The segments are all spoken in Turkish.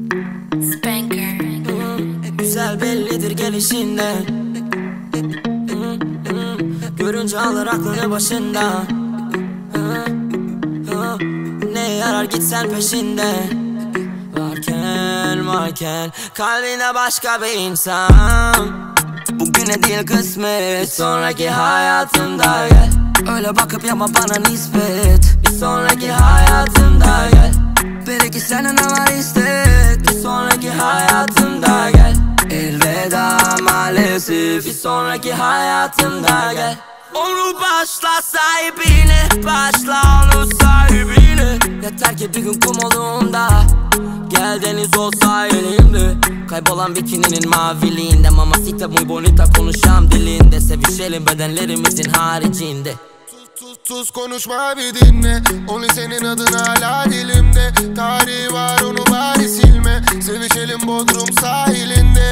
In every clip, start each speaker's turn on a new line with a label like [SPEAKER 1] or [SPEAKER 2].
[SPEAKER 1] Spanker.
[SPEAKER 2] Güzel bellidir gelişinden. Görünce alır aklını başından. Ne yarar gitsen peşinden. Varken kalbinde başka bir insan. Bugüne değil kısmet, sonraki hayatımda gel. Öyle bakıp yapma bana nispet. Bir sonraki hayatımda gel. Belki senin var istek. Bir sonraki hayatımda gel. Elveda maalesef. Bir sonraki hayatımda gel. Onu başla sahibine, başla onu sahibine. Yeter ki bir gün kum olduğunda gel deniz olsa elimde. Kaybolan bikininin maviliğinde, mamacita muy bonita konuşam dilinde. Sevişelim bedenlerimizin haricinde.
[SPEAKER 3] Tuz konuşma bir dinle. Only senin adın hala dilimde. Tarihi var onu bari silme. Sevişelim Bodrum sahilinde.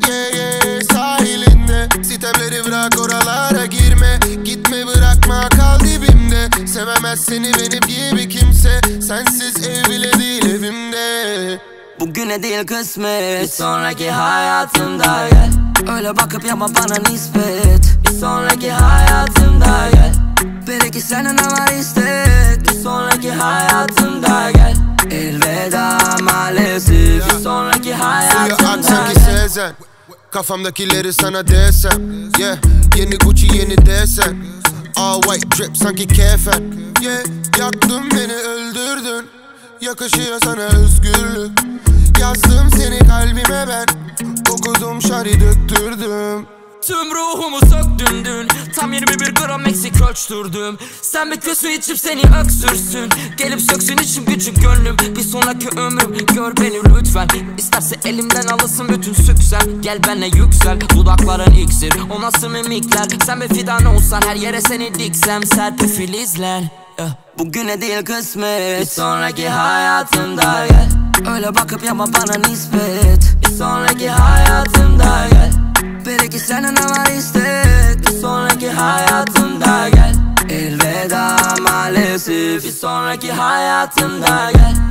[SPEAKER 3] Yeah sahilinde. Sitemleri bırak oralara girme. Gitme bırakma kal dibimde. Sevemez seni benim gibi kimse. Sensiz ev bile değil evimde.
[SPEAKER 2] Bugüne değil kısmet, bir sonraki hayatımda gel. Öyle bakıp yapma bana nispet. Bir sonraki hayatımda gel. Belki senin var istek. Bir sonraki hayatımda gel. Elveda maalesef. Bir sonraki hayatımda
[SPEAKER 3] at sanki Sezen. Kafamdakileri sana desem. Yeah, yeni Gucci yeni desen. All white drip sanki kefen. Yeah, yaktın beni öldürdün. Yakışıyor sana özgürlük. Yazdım seni kalbime ben. Okudum şari döktürdüm.
[SPEAKER 2] Tüm ruhumu söktün dün. Tam 21 gram eksik ölçtürdüm. Sen bekliyorsun içim seni öksürsün. Gelip söksün içim gücüm gönlüm. Bir sonraki ömrüm gör beni lütfen. İsterse elimden alırsın bütün süksen. Gel benle yüksel, dudakların iksir. O nasıl mimikler. Sen bir fidan olsan her yere seni diksem. Serpil filizler. Bugüne değil kısmet, bir sonraki hayatımda gel. Öyle bakıp yapma bana nispet. Bir sonraki hayatımda gel. Belki senin var istek. Bir sonraki hayatımda gel. Elveda maalesef. Bir sonraki hayatımda gel.